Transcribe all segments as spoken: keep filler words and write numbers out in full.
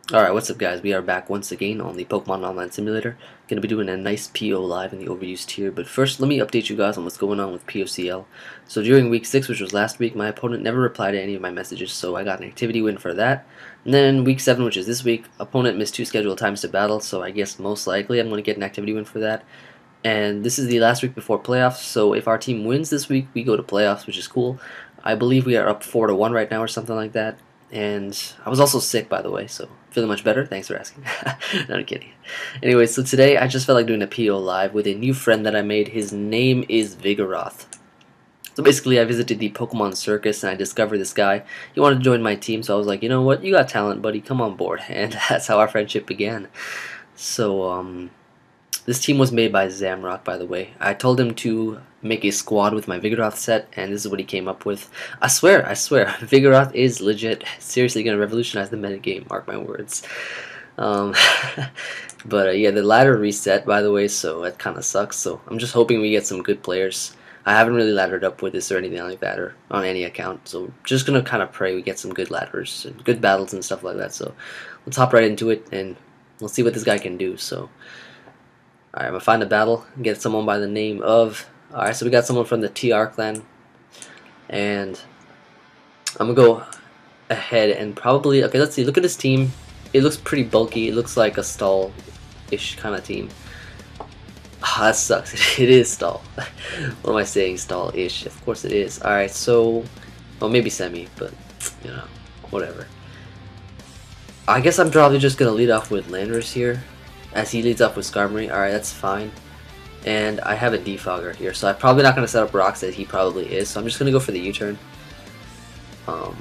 Alright, what's up guys? We are back once again on the Pokemon Online Simulator. Gonna be doing a nice P O live in the overused tier, but first let me update you guys on what's going on with P O C L. So during week six, which was last week, my opponent never replied to any of my messages, so I got an activity win for that. And then week seven, which is this week, opponent missed two scheduled times to battle, so I guess most likely I'm gonna get an activity win for that. And this is the last week before playoffs, so if our team wins this week, we go to playoffs, which is cool. I believe we are up four to one right now or something like that. And I was also sick, by the way, so feeling much better. Thanks for asking. No, I'm kidding. Anyway, so today I just felt like doing a P O live with a new friend that I made. His name is Vigoroth. So basically, I visited the Pokemon Circus and I discovered this guy. He wanted to join my team, so I was like, you know what? You got talent, buddy. Come on board. And that's how our friendship began. So, um... this team was made by Zamrock, by the way. I told him to make a squad with my Vigoroth set, and this is what he came up with. I swear, I swear, Vigoroth is legit. Seriously going to revolutionize the metagame, mark my words. Um, but uh, yeah, the ladder reset, by the way, so that kind of sucks. So I'm just hoping we get some good players. I haven't really laddered up with this or anything like that, or on any account. So just going to kind of pray we get some good ladders, and good battles and stuff like that. So let's hop right into it, and we'll see what this guy can do. So... alright, I'm gonna find a battle and get someone by the name of... Alright, so we got someone from the T R clan. And I'm gonna go ahead and probably... okay, let's see. Look at this team. It looks pretty bulky. It looks like a stall-ish kind of team. Ah, that sucks. It is stall. What am I saying? Stall-ish. Of course it is. Alright, so... well, maybe semi, but, you know, whatever. I guess I'm probably just gonna lead off with Landorus here, as he leads up with Skarmory. Alright, that's fine. And I have a Defogger here, so I'm probably not going to set up rocks as he probably is, so I'm just going to go for the U-turn. Um,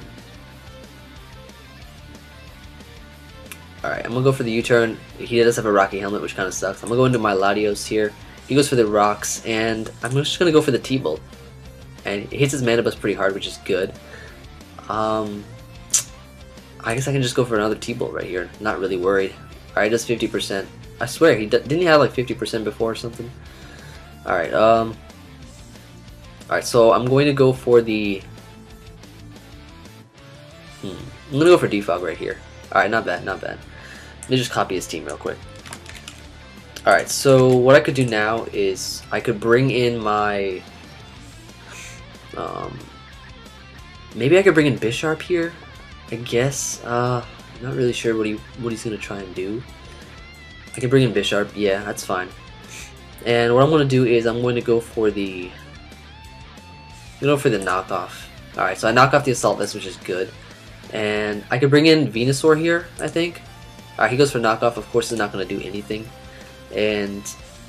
Alright, I'm going to go for the U-turn. He does have a Rocky Helmet, which kind of sucks. I'm going to go into my Latios here. He goes for the rocks, and I'm just going to go for the T-Bolt. And it hits his Mana Burst pretty hard, which is good. Um, I guess I can just go for another T-Bolt right here. Not really worried. Alright, does fifty percent. I swear, he didn't he have like fifty percent before or something? Alright, um... alright, so I'm going to go for the... Hmm. I'm going to go for Defog right here. Alright, not bad, not bad. Let me just copy his team real quick. Alright, so what I could do now is I could bring in my... Um... Maybe I could bring in Bisharp here, I guess. Uh... I'm not really sure what he what he's gonna try and do. I can bring in Bisharp, yeah, that's fine. And what I'm gonna do is I'm going to go for the I'm gonna go for the knockoff. Alright, so I knock off the Assault Vest, which is good. And I could bring in Venusaur here, I think. Alright, he goes for knockoff, of course he's not gonna do anything. And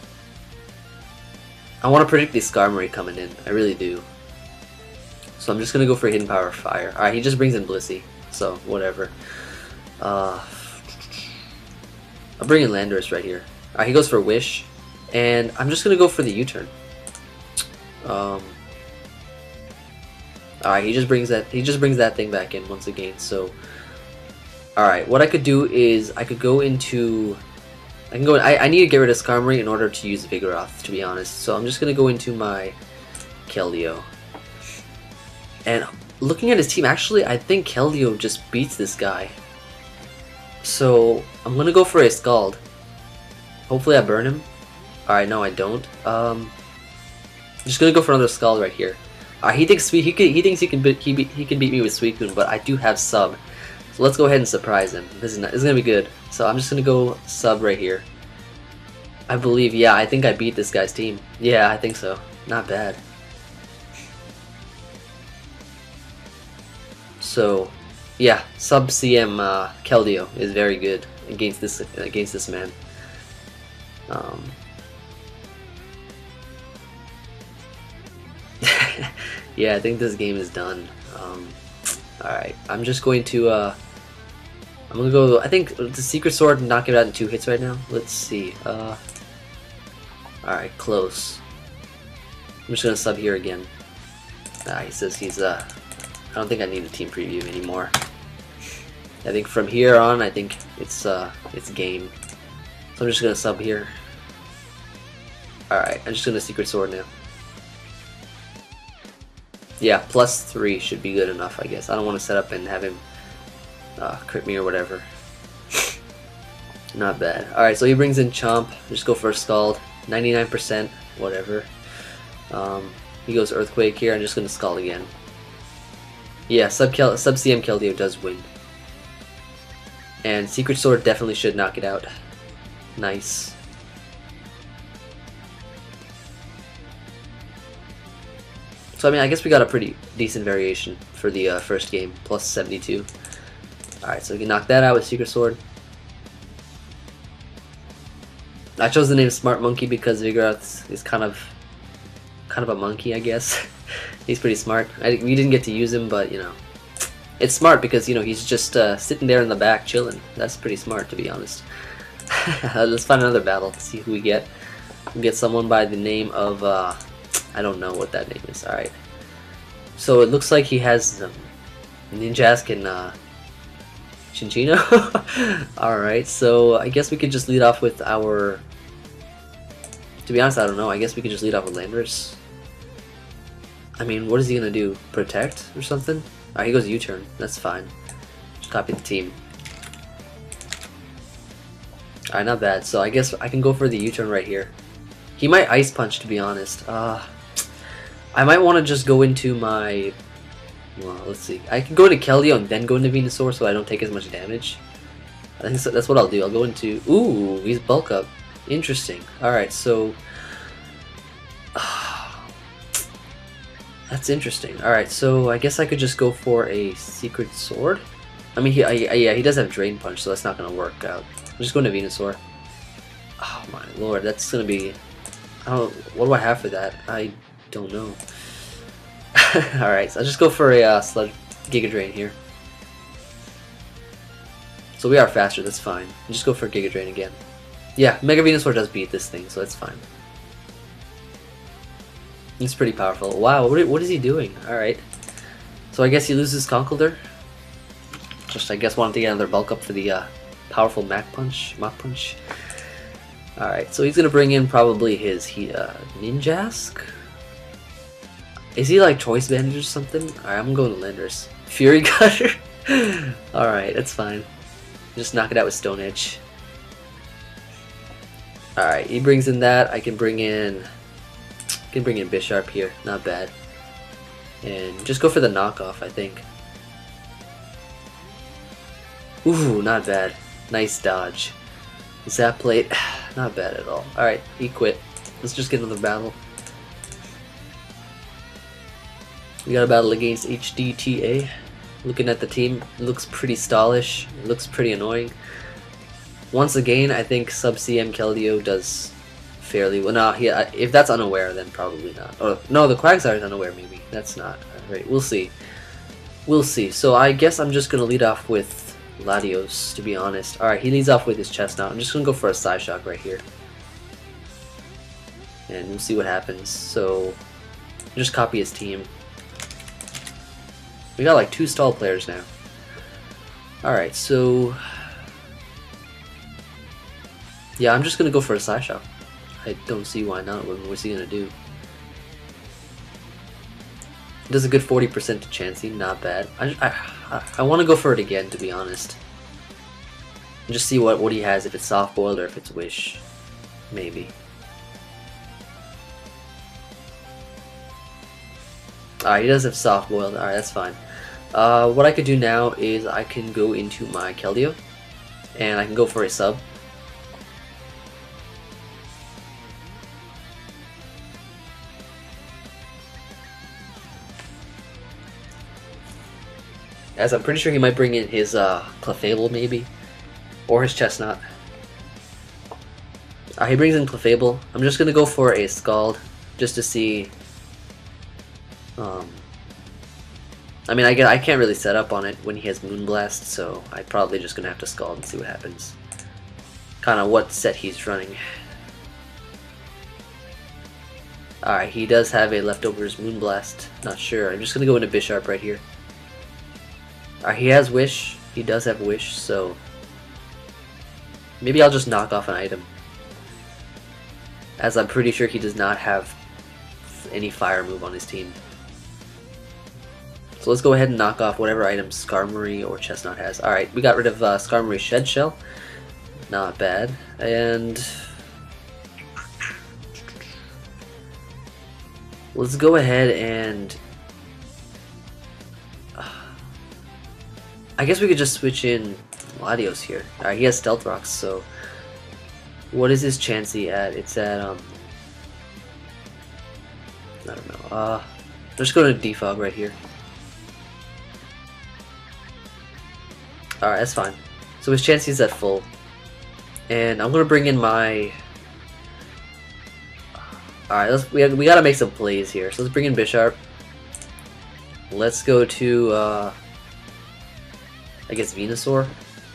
I wanna predict the Skarmory coming in, I really do. So I'm just gonna go for Hidden Power Fire. Alright, he just brings in Blissey, so whatever. Uh, I'll bring in Landorus right here. Alright, he goes for Wish, and I'm just gonna go for the U-turn. Um, Alright, he just brings that he just brings that thing back in once again. So, alright, what I could do is I could go into I can go. In, I I need to get rid of Skarmory in order to use Vigoroth, to be honest. So I'm just gonna go into my Keldeo, and looking at his team, actually, I think Keldeo just beats this guy. So I'm gonna go for a Scald. Hopefully I burn him. Alright, no I don't. Um, I'm just gonna go for another Scald right here. Uh, he thinks he can, he thinks he can beat, he beat, he can beat me with Suicune, but I do have Sub. So let's go ahead and surprise him. This is not, this is gonna be good. So I'm just gonna go Sub right here. I believe, yeah, I think I beat this guy's team. Yeah, I think so. Not bad. So. Yeah, sub C M uh, Keldeo is very good against this against this man. Um, yeah, I think this game is done. Um, all right, I'm just going to. Uh, I'm gonna go. I think the Secret Sword knock it out in two hits right now. Let's see. Uh, all right, close. I'm just gonna sub here again. Ah, he says he's uh. I don't think I need a team preview anymore. I think from here on, I think it's uh, it's game. So I'm just gonna sub here. All right, I'm just gonna Secret Sword now. Yeah, plus three should be good enough, I guess. I don't want to set up and have him uh, crit me or whatever. Not bad. Alright, so he brings in Chomp. Just go for a Scald. ninety-nine percent, whatever. Um, he goes Earthquake here. I'm just going to Scald again. Yeah, sub, Kel sub C M Keldeo does win. And Secret Sword definitely should knock it out. Nice. So I mean, I guess we got a pretty decent variation for the uh, first game, plus seventy-two. Alright, so we can knock that out with Secret Sword. I chose the name Smart Monkey because Vigoroth is kind of kind of a monkey, I guess. He's pretty smart. I, we didn't get to use him, but you know, it's smart because you know he's just uh, sitting there in the back chilling. That's pretty smart, to be honest. Let's find another battle. See who we get. We get someone by the name of uh, I don't know what that name is. All right. So it looks like he has um, Ninjask and uh, Chinchino. All right. So I guess we could just lead off with our. To be honest, I don't know. I guess we could just lead off with Landers. I mean, what is he gonna do? Protect or something? Alright, he goes U-turn. That's fine. Just copy the team. Alright, not bad. So I guess I can go for the U-turn right here. He might Ice Punch, to be honest. Uh, I might want to just go into my... Well, let's see. I can go into Keldeo and then go into Venusaur so I don't take as much damage. I think so, that's what I'll do. I'll go into... Ooh, he's Bulk Up. Interesting. Alright, so... That's interesting. Alright, so I guess I could just go for a Secret Sword. I mean, he, I, I, yeah, he does have Drain Punch, so that's not going to work out. I'm just going to Venusaur. Oh my lord, that's going to be... I don't what do I have for that? I don't know. Alright, so I'll just go for a uh, Sludge Giga Drain here. So we are faster, that's fine. I'll just go for Giga Drain again. Yeah, Mega Venusaur does beat this thing, so that's fine. He's pretty powerful. Wow, what, what is he doing? Alright. So I guess he loses Conkeldurr. Just, I guess, wanted to get another bulk up for the uh, powerful Mach Punch. Mach Punch. Alright, so he's going to bring in probably his he, uh, Ninjask? Is he like Choice Bandage or something? Alright, I'm going to Landers. Fury Cutter? Alright, that's fine. Just knock it out with Stone Edge. Alright, he brings in that. I can bring in... Can bring in Bisharp here, not bad. And just go for the knockoff, I think. Ooh, not bad. Nice dodge. Zap Plate, not bad at all. Alright, he quit. Let's just get another battle. We got a battle against H D T A. Looking at the team, it looks pretty stallish. It looks pretty annoying. Once again, I think Sub C M Keldeo does fairly well. No, he, if that's unaware, then probably not. Oh, no, the Quagsire is unaware, maybe. That's not. Alright, we'll see. We'll see. So I guess I'm just going to lead off with Latios, to be honest. Alright, he leads off with his Chestnut. I'm just going to go for a Psyshock right here. And we'll see what happens. So, just copy his team. We got like two stall players now. Alright, so... Yeah, I'm just going to go for a Psyshock. I don't see why not. What's he gonna do? Does a good forty percent to Chansey, not bad. I, I, I want to go for it again, to be honest. And just see what, what he has, if it's soft boiled or if it's Wish. Maybe. Alright, he does have soft boiled. Alright, that's fine. Uh, what I could do now is I can go into my Keldeo and I can go for a sub. As I'm pretty sure he might bring in his uh, Clefable, maybe. Or his Chestnut. Uh, he brings in Clefable. I'm just going to go for a Scald. Just to see... Um, I mean, I, get, I can't really set up on it when he has Moonblast. So I'm probably just going to have to Scald and see what happens. Kind of what set he's running. Alright, he does have a Leftovers Moonblast. Not sure. I'm just going to go into Bisharp right here. Uh, he has Wish. He does have Wish, so maybe I'll just knock off an item, as I'm pretty sure he does not have any fire move on his team. So let's go ahead and knock off whatever items Skarmory or Chestnut has. Alright, we got rid of uh, Skarmory's Shed Shell. Not bad. And let's go ahead and I guess we could just switch in Latios here. Alright, he has Stealth Rocks, so what is his Chansey at? It's at, um, I don't know. Uh, let's go to Defog right here. Alright, that's fine. So his Chansey's at full. And I'm gonna bring in my... Alright, let's we, we gotta make some plays here. So let's bring in Bisharp. Let's go to, uh, I guess Venusaur.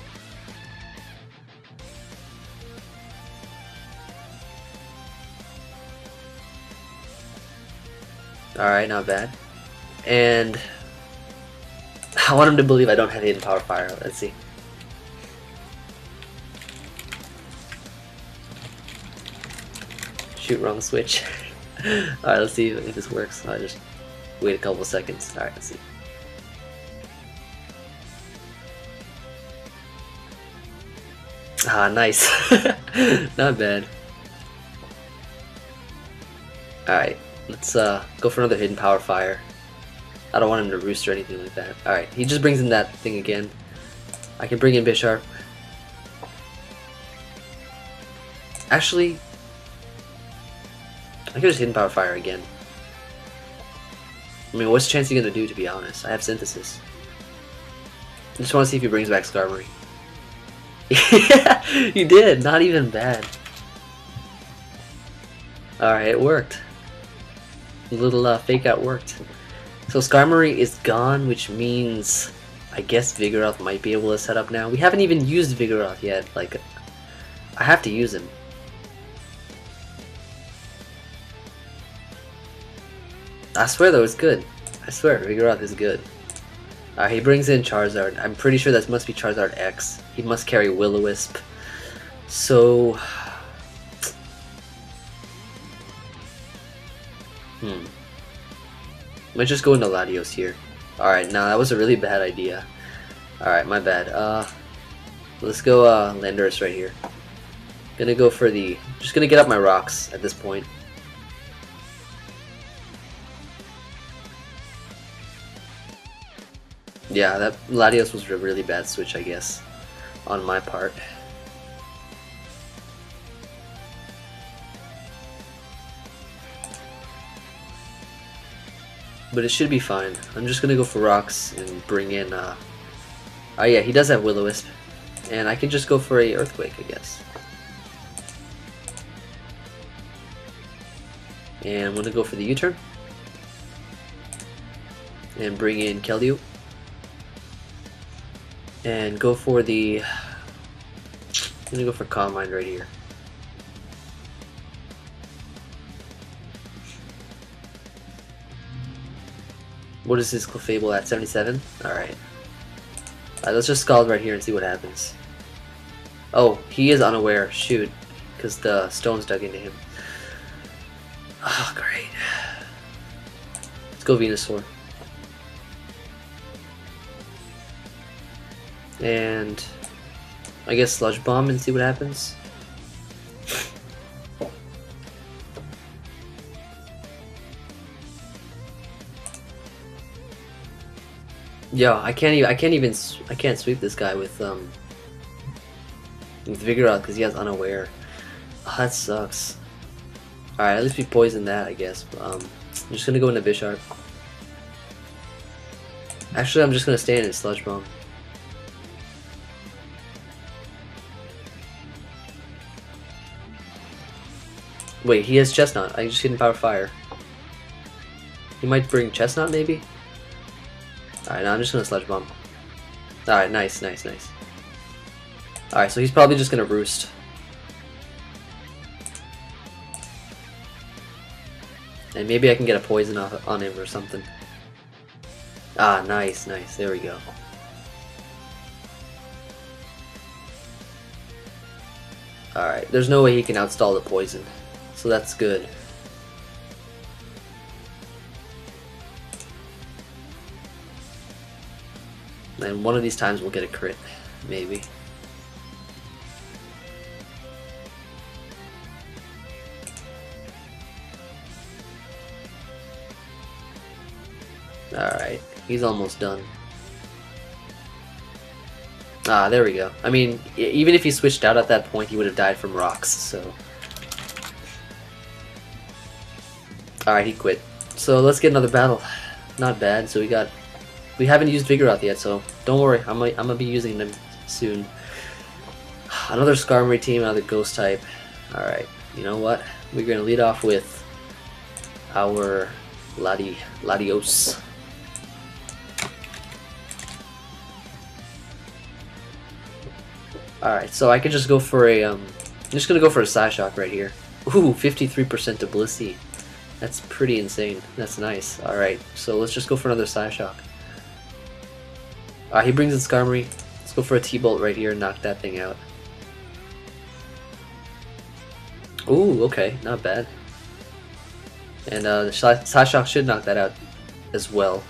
Alright, not bad. And I want him to believe I don't have Hidden Power Fire. Let's see. Shoot, wrong switch. Alright, let's see if this works. I'll just wait a couple seconds. Alright, let's see. Ah, nice. Not bad. Alright, let's uh, go for another Hidden Power Fire. I don't want him to roost or anything like that. Alright, he just brings in that thing again. I can bring in Bisharp. Actually, I could just Hidden Power Fire again. I mean, what's Chansey gonna do, to be honest? I have Synthesis. I just want to see if he brings back Skarmory. Yeah, he did. Not even bad. Alright, it worked. A little uh, fake out worked. So Skarmory is gone, which means I guess Vigoroth might be able to set up now. We haven't even used Vigoroth yet. Like, I have to use him. I swear though, it's good. I swear, Vigoroth is good. Uh, he brings in Charizard. I'm pretty sure that must be Charizard X. He must carry Will-O-Wisp. So... Hmm. Might just go into Latios here. Alright, now that was a really bad idea. Alright, my bad. Uh, let's go uh, Landorus right here. Gonna go for the... Just gonna get up my rocks at this point. Yeah, that Latios was a really bad switch, I guess, on my part. But it should be fine. I'm just gonna go for rocks and bring in, uh... oh yeah, he does have Will-O-Wisp. And I can just go for a Earthquake, I guess. And I'm gonna go for the U-turn. And bring in Keldeo. And go for the... I'm gonna go for Calm Mind right here. What is his Clefable at? seventy-seven? Alright. Alright, let's just Scald right here and see what happens. Oh, he is unaware. Shoot. Because the stone's dug into him. Oh, great. Let's go Venusaur. And I guess Sludge Bomb and see what happens. Yo, I can't even I can't even I can't sweep this guy with um with Vigoroth because he has Unaware. Oh, that sucks. All right, at least we poison that, I guess. Um, I'm just gonna go into Bisharp. Actually, I'm just gonna stay in his Sludge Bomb. Wait, he has Chestnut. I just hit Power Fire. He might bring Chestnut, maybe? Alright, now I'm just gonna Sludge Bomb. Alright, nice, nice, nice. Alright, so he's probably just gonna Roost. And maybe I can get a Poison off on him or something. Ah, nice, nice. There we go. Alright, there's no way he can outstall the Poison. So that's good. And one of these times we'll get a crit, maybe. He's almost done. Ah, there we go. I mean, e even if he switched out at that point, he would have died from rocks, so... Alright, he quit. So let's get another battle. Not bad, so we got... We haven't used Vigoroth yet, so don't worry, I'm gonna, I'm gonna be using them soon. Another Skarmory team, another Ghost type. Alright, you know what? We're gonna lead off with our Lati Latios. Alright, so I can just go for a, um, I'm just gonna go for a Psyshock right here. Ooh, fifty-three percent to Blissey. That's pretty insane. That's nice. Alright, so let's just go for another Psyshock. Alright, he brings in Skarmory. Let's go for a T-Bolt right here and knock that thing out. Ooh, okay, not bad. And uh, the Psyshock should knock that out as well.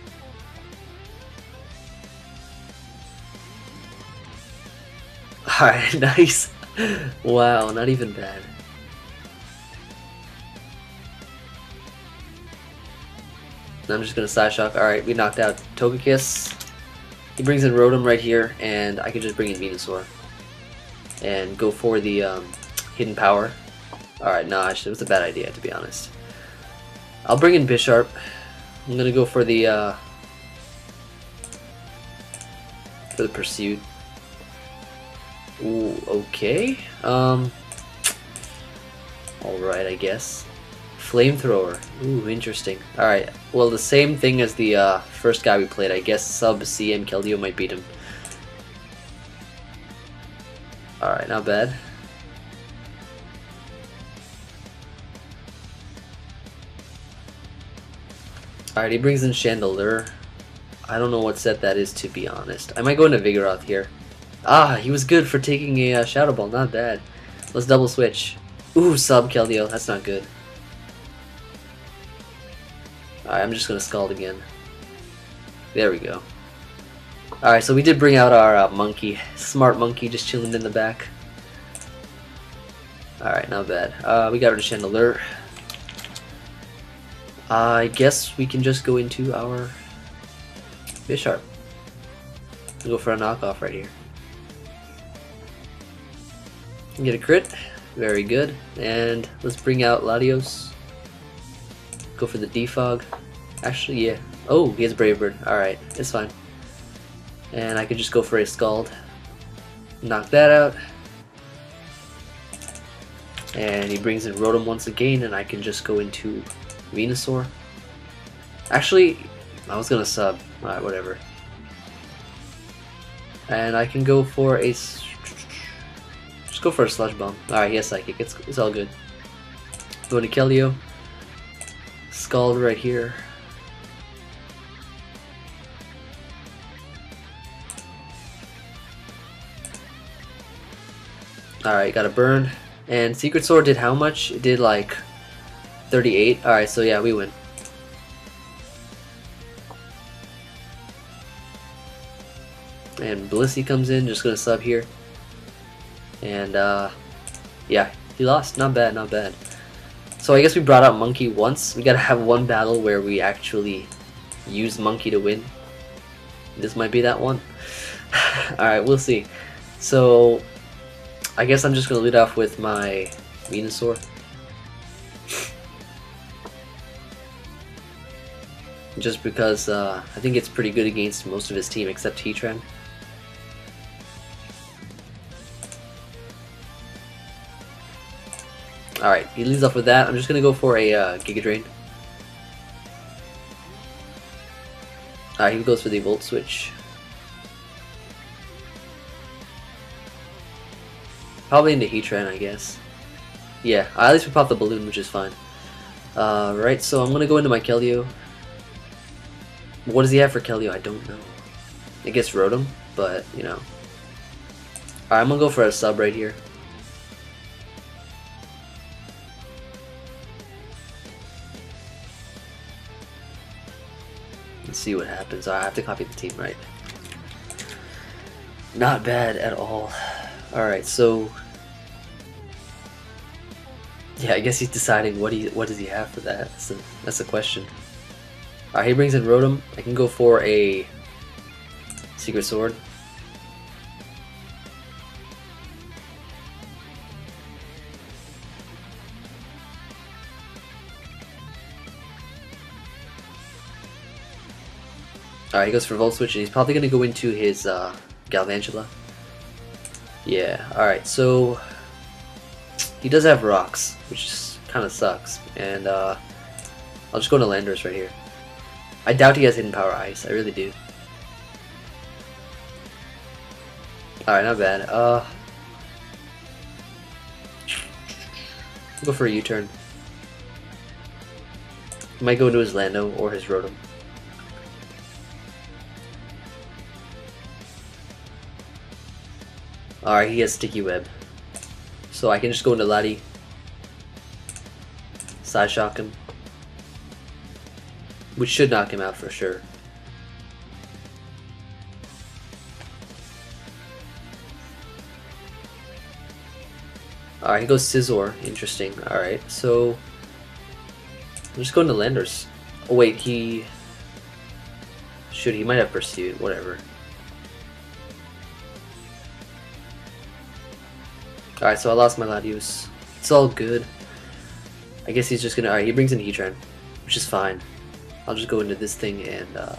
Alright, nice. Wow, not even bad. Now I'm just gonna Psyshock. Alright, we knocked out Togekiss. He brings in Rotom right here, and I can just bring in Venusaur. And go for the um, Hidden Power. Alright, no, actually, it was a bad idea, to be honest. I'll bring in Bisharp. I'm gonna go for the, uh, for the Pursuit. Ooh, okay. Um, alright, I guess. Flamethrower. Ooh, interesting. Alright, well, the same thing as the uh, first guy we played. I guess Sub C M Keldeo might beat him. Alright, not bad. Alright, he brings in Chandelure. I don't know what set that is, to be honest. I might go into Vigoroth here. Ah, he was good for taking a uh, Shadow Ball, not bad. Let's double switch. Ooh, Sub Keldeo, that's not good. Alright, I'm just gonna Scald again. There we go. Alright, so we did bring out our uh, monkey. Smart monkey just chilling in the back. Alright, not bad. Uh, we got rid of Chandelure. I guess we can just go into our Bisharp. We'll go for a knockoff right here. Get a crit. Very good. And let's bring out Latios. Go for the Defog. Actually, yeah. Oh, he has Brave Bird. Alright, it's fine. And I could just go for a Scald. Knock that out. And he brings in Rotom once again, and I can just go into Venusaur. Actually, I was gonna sub. Alright, whatever. And I can go for a... Just go for a Sludge Bomb. Alright, he has Psychic. It's, it's all good. Go to Keldeo. Scald right here. Alright, got a burn. And Secret Sword did how much? It did like thirty-eight. Alright, so yeah, we win. And Blissey comes in, just gonna sub here. And uh, yeah, he lost. Not bad, not bad. So I guess we brought out Monkey once. We gotta have one battle where we actually use Monkey to win. This might be that one. Alright, we'll see. So I guess I'm just gonna lead off with my Venusaur. Just because uh, I think it's pretty good against most of his team except Heatran. Alright, he leads off with that. I'm just gonna go for a uh, Giga Drain. Alright, he goes for the Volt Switch. Probably into Heatran, I guess. Yeah, at least we popped the balloon, which is fine. Uh, right, so I'm gonna go into my Keldeo. What does he have for Keldeo? I don't know. I guess Rotom, but you know. Alright, I'm gonna go for a sub right here. Let's see what happens. I have to copy the team, right? Not bad at all. Alright, so yeah, I guess he's deciding what he what does he have for that. That's a, that's a question. Alright, he brings in Rotom. I can go for a Secret Sword. Alright, he goes for Volt Switch, and he's probably going to go into his uh, Galvantula. Yeah, alright, so he does have Rocks, which kind of sucks, and uh, I'll just go into Landorus right here. I doubt he has Hidden Power Ice, I really do. Alright, not bad. Uh, go for a U-turn. He might go into his Lando or his Rotom. Alright, he has Sticky Web. So I can just go into Lati. Side Shock him. Which should knock him out for sure. Alright, he goes Scizor. Interesting. Alright, so I'm just going to Landorus. Oh wait, he should he might have Pursuit, whatever. Alright, so I lost my Latios. It's all good. I guess he's just gonna alright, he brings in Heatran, which is fine. I'll just go into this thing and uh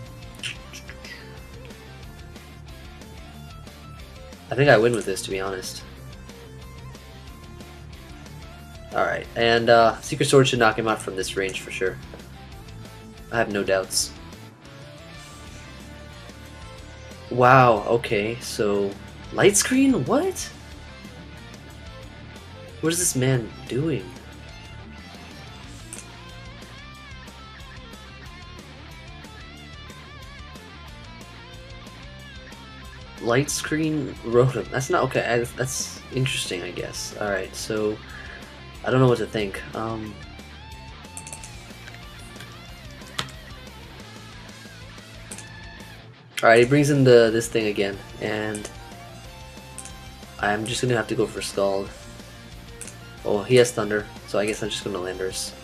I think I win with this, to be honest. Alright, and uh, Secret Sword should knock him out from this range for sure. I have no doubts. Wow, okay, so Light Screen? What? What is this man doing? Light Screen Rotom. That's not okay. I, that's interesting, I guess. Alright, so I don't know what to think. Um, Alright, he brings in the this thing again, and I'm just gonna have to go for Scald. Oh, he has Thunder, so I guess I'm just going to Landorus.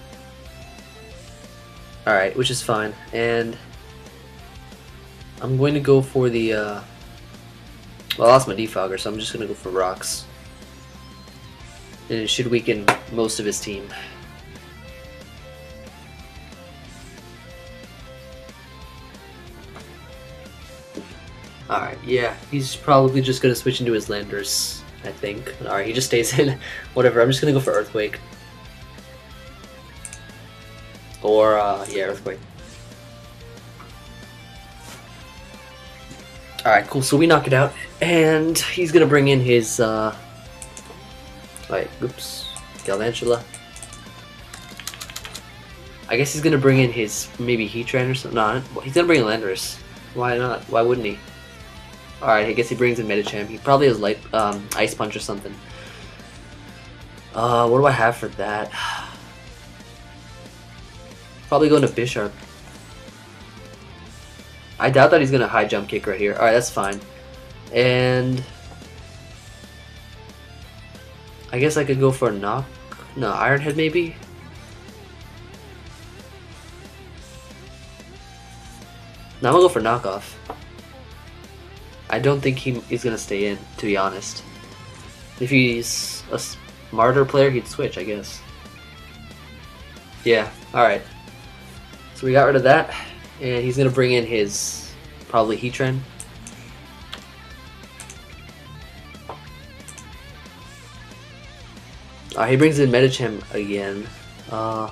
Alright, which is fine, and I'm going to go for the, uh, well, I lost my Defogger, so I'm just going to go for Rocks. And it should weaken most of his team. Alright, yeah, he's probably just going to switch into his Landorus, I think. Alright, he just stays in. Whatever, I'm just going to go for Earthquake. Or, uh, yeah, Earthquake. Alright, cool, so we knock it out, and he's going to bring in his, uh... Alright, oops, Galvantula. I guess he's going to bring in his, maybe Heatran or something. No, he's going to bring in Landorus. Why not? Why wouldn't he? Alright, I guess he brings in Medicham. He probably has light, um, Ice Punch or something. Uh, what do I have for that? Probably going to Bisharp. I doubt that he's going to high jump kick right here. Alright, that's fine. And I guess I could go for a knock. No, Iron Head maybe? No, I'm going to go for knockoff. I don't think he, he's going to stay in, to be honest. If he's a smarter player, he'd switch, I guess. Yeah, alright. So we got rid of that, and he's going to bring in his, probably Heatran. Uh, he brings in Medicham again. Uh,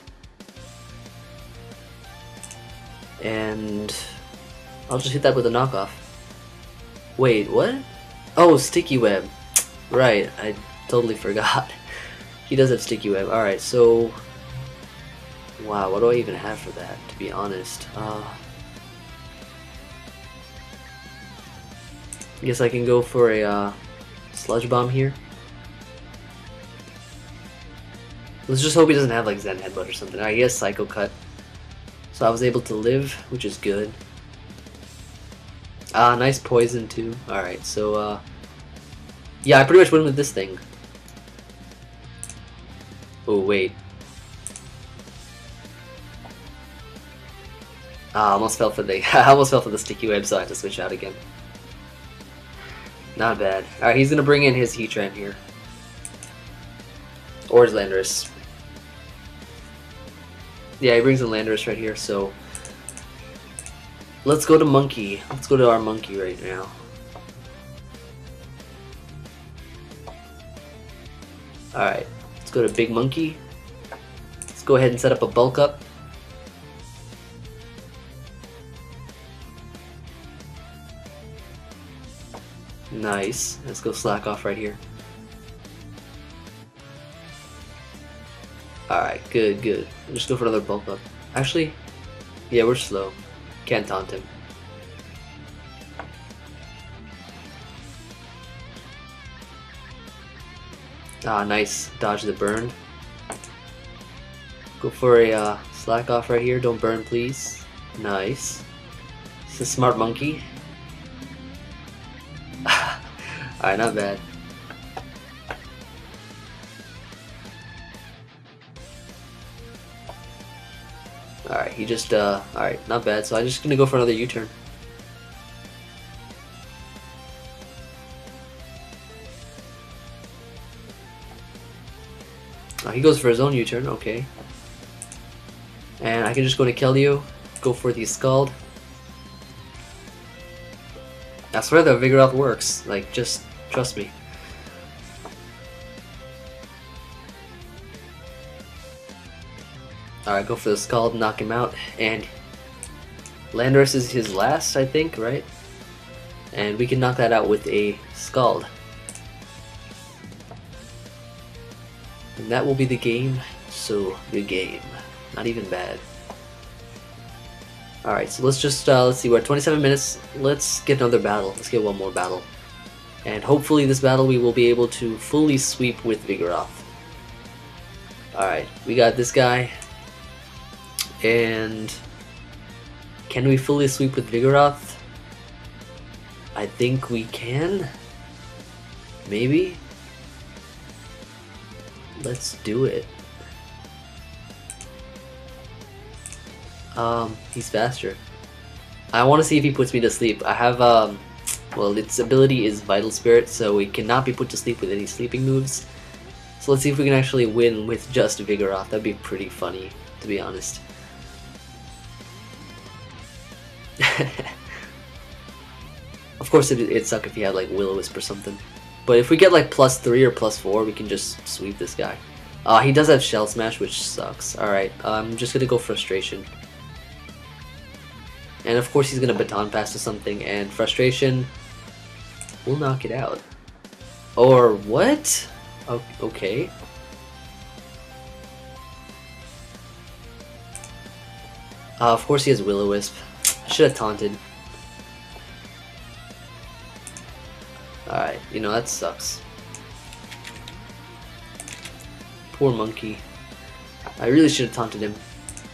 and I'll just hit that with a knockoff. Wait, what? Oh, Sticky Web. Right, I totally forgot. He does have Sticky Web. Alright, so... Wow, what do I even have for that, to be honest? Uh, I guess I can go for a uh, Sludge Bomb here. Let's just hope he doesn't have like Zen Headbutt or something. I guess Psycho Cut. So I was able to live, which is good. Ah, nice poison too. Alright, so uh yeah, I pretty much win with this thing. Oh wait. Ah, I almost fell for the I almost fell for the sticky web, so I had to switch out again. Not bad. Alright, he's gonna bring in his Heatran here. Or his Landorus. Yeah, he brings in Landorus right here, so let's go to Monkey. Let's go to our Monkey right now. Alright, let's go to Big Monkey. Let's go ahead and set up a bulk up. Nice. Let's go slack off right here. Alright, good, good. Just go for another bulk up. Actually, yeah, we're slow. Can't taunt him. Ah, nice. Dodge the burn. Go for a uh, slack off right here. Don't burn, please. Nice. It's a smart monkey. Alright, not bad. Alright, he just, uh, alright, not bad. So I'm just gonna go for another U-turn. Oh, he goes for his own U-turn, okay. And I can just go to Keldeo, go for the Scald. I swear the Vigoroth works, like, just trust me. Alright, go for the Scald, knock him out, and Landorus is his last, I think, right? And we can knock that out with a Scald. And that will be the game, so good game. Not even bad. Alright, so let's just, uh, let's see, we're at twenty-seven minutes. Let's get another battle. Let's get one more battle. And hopefully this battle we will be able to fully sweep with Vigoroth. Alright, we got this guy. And can we fully sweep with Vigoroth? I think we can. Maybe. Let's do it. Um, he's faster. I want to see if he puts me to sleep. I have, um, well, its ability is Vital Spirit, so it cannot be put to sleep with any sleeping moves. So let's see if we can actually win with just Vigoroth. That'd be pretty funny, to be honest. Of course, it, it'd suck if he had like Will-O-Wisp or something. But if we get like plus three or plus four, we can just sweep this guy. Uh, he does have Shell Smash, which sucks. Alright, I'm just gonna go Frustration. And of course he's gonna Baton Pass to something, and Frustration will knock it out. Or what? O okay. Uh, of course he has Will-O-Wisp. I should have taunted. Alright, you know, that sucks. Poor monkey. I really should have taunted him.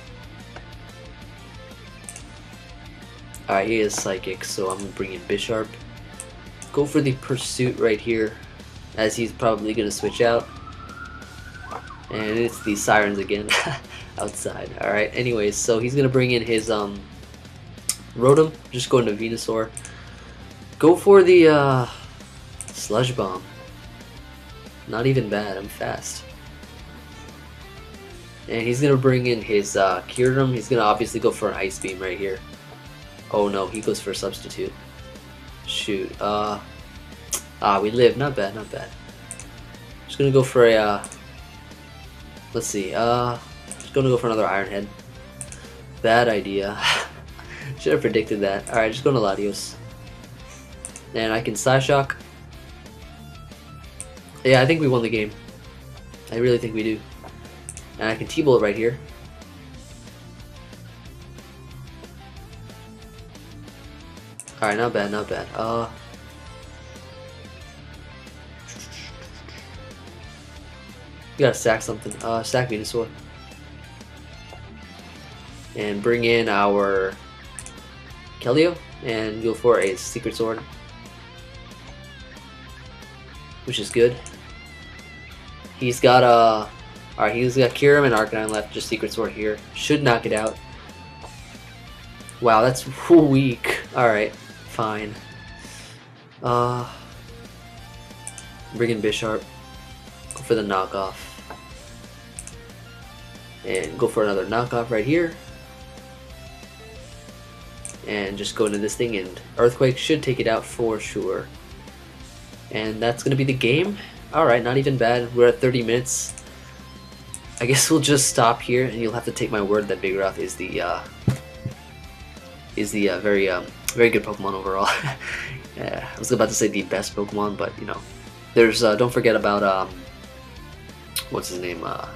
Alright, he is Psychic, so I'm gonna bring in Bisharp. Go for the Pursuit right here, as he's probably gonna switch out. And it's the Sirens again. Outside. Alright, anyways, so he's gonna bring in his um Rotom, just go into Venusaur. Go for the uh Sludge Bomb. Not even bad, I'm fast. And he's gonna bring in his uh Kyurem. He's gonna obviously go for an Ice Beam right here. Oh no, he goes for a Substitute. Shoot. Uh Ah, we live, not bad, not bad. Just gonna go for a uh let's see, uh just gonna go for another Iron Head. Bad idea. Should have predicted that. Alright, just go to Latios. And I can Psyshock. Yeah, I think we won the game. I really think we do. And I can T-Bolt right here. Alright, not bad, not bad. Uh, you gotta sack something. Uh, sack Venusaur. And bring in our Keldeo and go for a Secret Sword, which is good. He's got a, alright, he's got Kyurem and Arcanine left, just Secret Sword here. Should knock it out. Wow, that's weak. Alright, fine. Uh, bring in Bisharp. Go for the knockoff. And go for another knockoff right here. And just go into this thing, and Earthquake should take it out for sure. And that's gonna be the game. Alright, not even bad. We're at thirty minutes. I guess we'll just stop here, and you'll have to take my word that Vigoroth is the uh, is the uh, very um, very good Pokemon overall. Yeah, I was about to say the best Pokemon, but you know, there's uh, don't forget about um, what's his name, uh,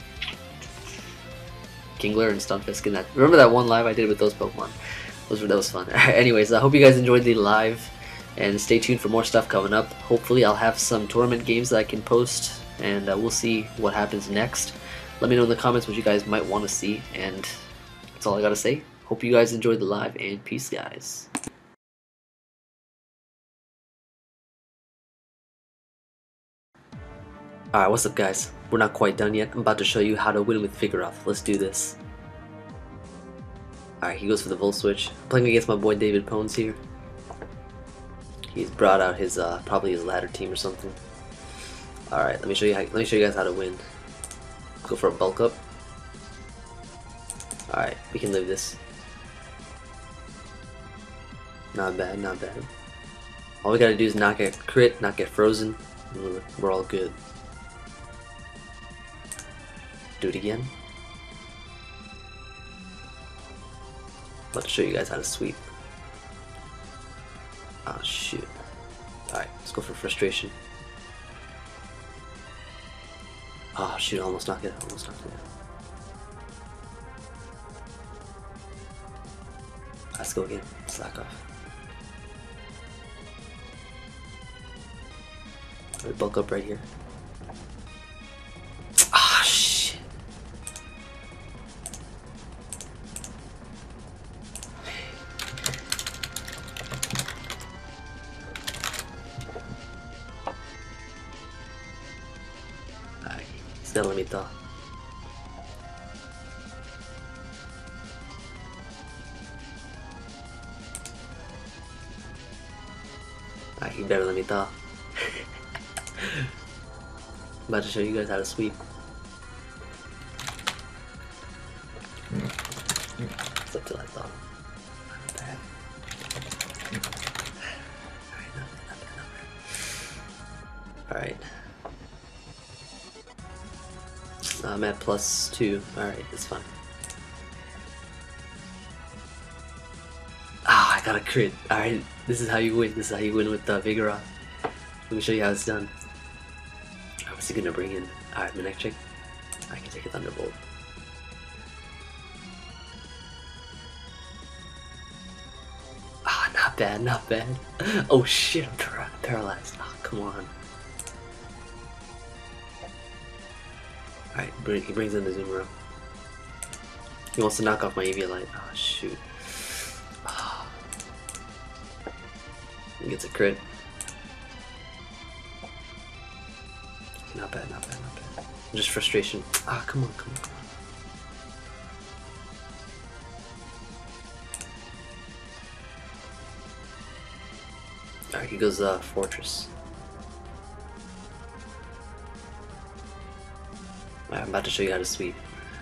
Kingler and Stunfisk. And that, remember that one live I did with those Pokemon? Those were, that was fun. Anyways, I hope you guys enjoyed the live, and stay tuned for more stuff coming up. Hopefully, I'll have some tournament games that I can post, and uh, we'll see what happens next. Let me know in the comments what you guys might want to see, and that's all I gotta say. Hope you guys enjoyed the live, and peace, guys. Alright, what's up, guys? We're not quite done yet. I'm about to show you how to win with Vigoroth. Let's do this. Alright, he goes for the Volt Switch. I'm playing against my boy David Pones here. He's brought out his, uh, probably his ladder team or something. Alright, let me show you how, let me show you guys how to win. Go for a bulk up. Alright, we can live this. Not bad, not bad. All we gotta do is not get crit, not get frozen, and we're, we're all good. Do it again. I'm about to show you guys how to sweep. Oh shoot. Alright, let's go for frustration. Oh shoot, almost knocked it out, almost knocked it out. Let's go again, slack off. Alright, bulk up right here. Ah shit. Alright, he's gotta let me thaw. Alright, he better let me thaw. I'm about to show you guys how to sweep. It's up till I thaw. Not bad. Alright, not bad, not bad, not bad. Alright. I'm at plus two. Alright, it's fine. Ah, I got a crit. Alright, this is how you win. This is how you win with uh, Vigoroth. Let me show you how it's done. What's he gonna bring in? Alright, my next check. I can take a Thunderbolt. Ah, not bad, not bad. Oh shit, I'm par paralyzed. Oh, come on. Alright, bring, he brings in the Zoomer. He wants to knock off my Eviolite. Oh shoot. Oh. He gets a crit. Not bad, not bad, not bad. Just frustration. Ah, come on, come on, come on. Alright, he goes uh, Fortress. Alright, I'm about to show you how to sweep.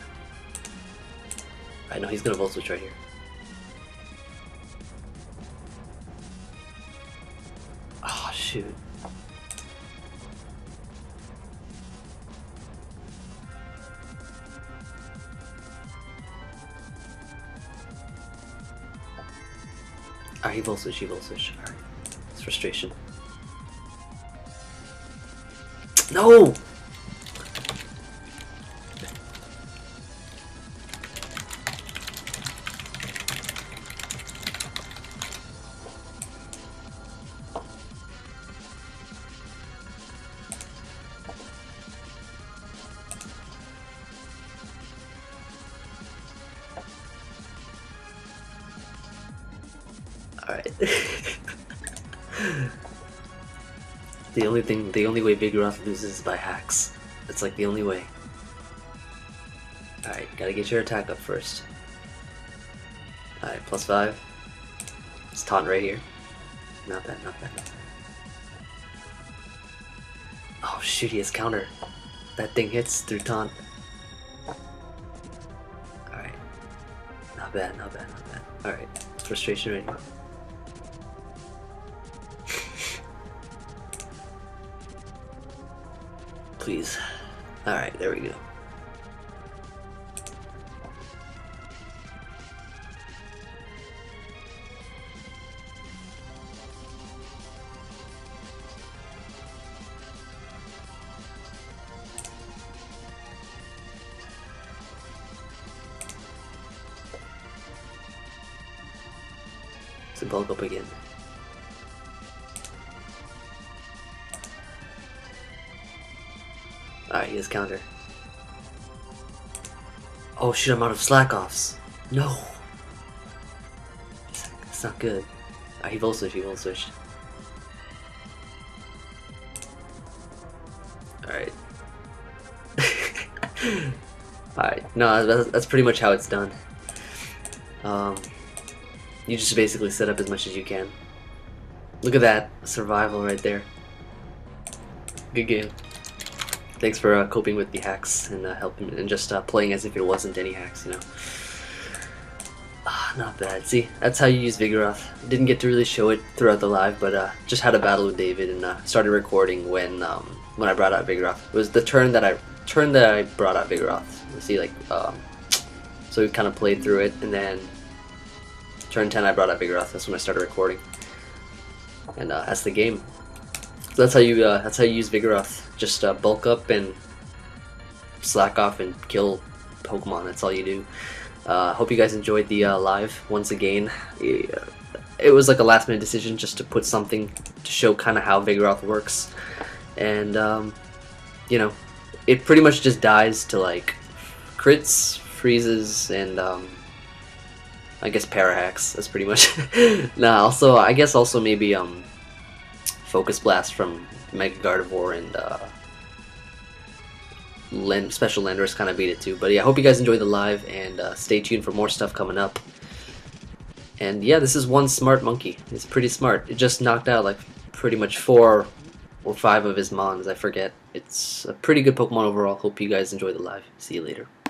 I know he's gonna Volt Switch right here. Oh, shoot. Alright, he Volt Switch, he Volt Switch. Alright. It's frustration. No! Alright. The only thing, the only way Vigoroth loses is by hacks. That's like the only way. Alright, gotta get your attack up first. Alright, plus five. It's taunt right here. Not bad, not bad, not bad. Oh shoot, he has counter. That thing hits through taunt. Alright. Not bad, not bad, not bad. Alright. Frustration right now. Please. Alright, there we go. To bulk up again. Alright, he has counter. Oh shit, I'm out of slack offs. No. That's not good. Alright, he volt switched, he volt switched. Alright. Alright, no, that's, that's pretty much how it's done. Um, you just basically set up as much as you can. Look at that survival right there. Good game. Thanks for uh, coping with the hacks and uh, helping and just uh, playing as if it wasn't any hacks, you know. Ah, not bad. See, that's how you use Vigoroth. Didn't get to really show it throughout the live, but uh, just had a battle with David and uh, started recording when um, when I brought out Vigoroth. It was the turn that I turn that I brought out Vigoroth. See, like, um, so we kind of played through it, and then turn ten I brought out Vigoroth. That's when I started recording, and uh, that's the game. So that's how you uh, that's how you use Vigoroth. Just uh, bulk up and slack off and kill Pokemon. That's all you do. Uh, hope you guys enjoyed the uh, live once again. It was like a last minute decision just to put something to show kind of how Vigoroth works, and um, you know, it pretty much just dies to like crits, freezes, and um, I guess para hacks. That's pretty much. Nah, also I guess also maybe um. Focus Blast from Mega Gardevoir and uh, Lend Special Landorus kind of beat it too. But yeah, I hope you guys enjoyed the live, and uh, stay tuned for more stuff coming up. And yeah, this is one smart monkey. It's pretty smart. It just knocked out like pretty much four or five of his mons, I forget. It's a pretty good Pokemon overall. Hope you guys enjoy the live. See you later.